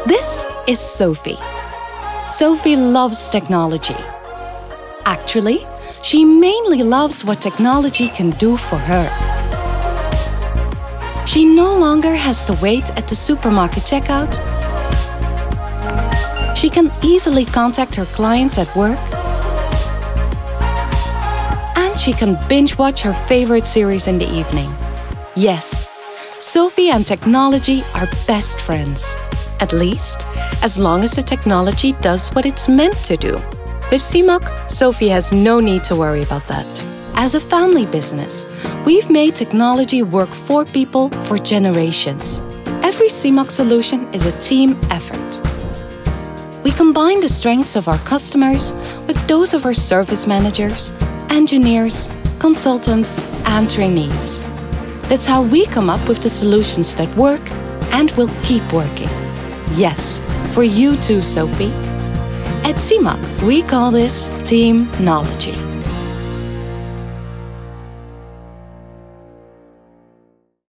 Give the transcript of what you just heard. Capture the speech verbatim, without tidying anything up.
This is Sophie. Sophie loves technology. Actually, she mainly loves what technology can do for her. She no longer has to wait at the supermarket checkout. She can easily contact her clients at work. And she can binge watch her favorite series in the evening. Yes, Sophie and technology are best friends. At least, as long as the technology does what it's meant to do. With Simac, Sophie has no need to worry about that. As a family business, we've made technology work for people for generations. Every Simac solution is a team effort. We combine the strengths of our customers with those of our service managers, engineers, consultants, and trainees. That's how we come up with the solutions that work and will keep working. Yes, for you too, Sophie. At Simac, we call this team-nology.